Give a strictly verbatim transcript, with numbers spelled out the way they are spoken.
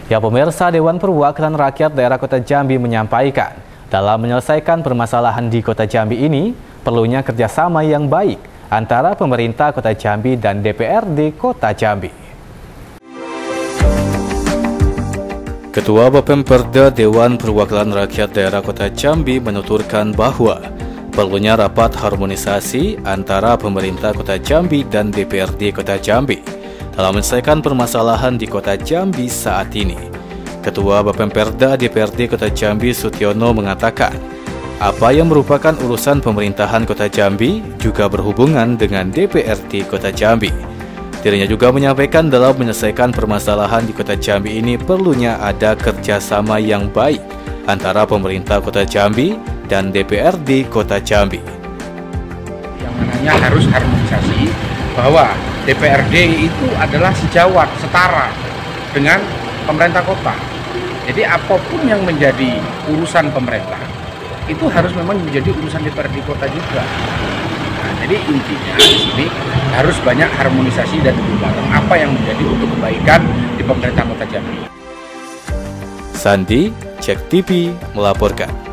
Ya pemirsa, Dewan Perwakilan Rakyat Daerah Kota Jambi menyampaikan, dalam menyelesaikan permasalahan di Kota Jambi ini, perlunya kerjasama yang baik antara pemerintah Kota Jambi dan D P R D Kota Jambi. Ketua Bapemperda Dewan Perwakilan Rakyat Daerah Kota Jambi menuturkan bahwa perlunya rapat harmonisasi antara pemerintah Kota Jambi dan D P R D Kota Jambi dalam menyelesaikan permasalahan di Kota Jambi saat ini. Ketua Bapemperda D P R D Kota Jambi Sutiono mengatakan, apa yang merupakan urusan pemerintahan Kota Jambi juga berhubungan dengan D P R D Kota Jambi. Dirinya juga menyampaikan dalam menyelesaikan permasalahan di Kota Jambi ini perlunya ada kerjasama yang baik antara pemerintah Kota Jambi dan D P R D Kota Jambi. Yang mananya harus harmonisasi bahwa D P R D itu adalah sejawat, setara dengan pemerintah kota. Jadi apapun yang menjadi urusan pemerintah itu harus memang menjadi urusan D P R D kota juga. Nah, jadi intinya di sini harus banyak harmonisasi dan duduk bareng apa yang menjadi untuk kebaikan di pemerintah Kota Jambi. Sandi, Cek T V melaporkan.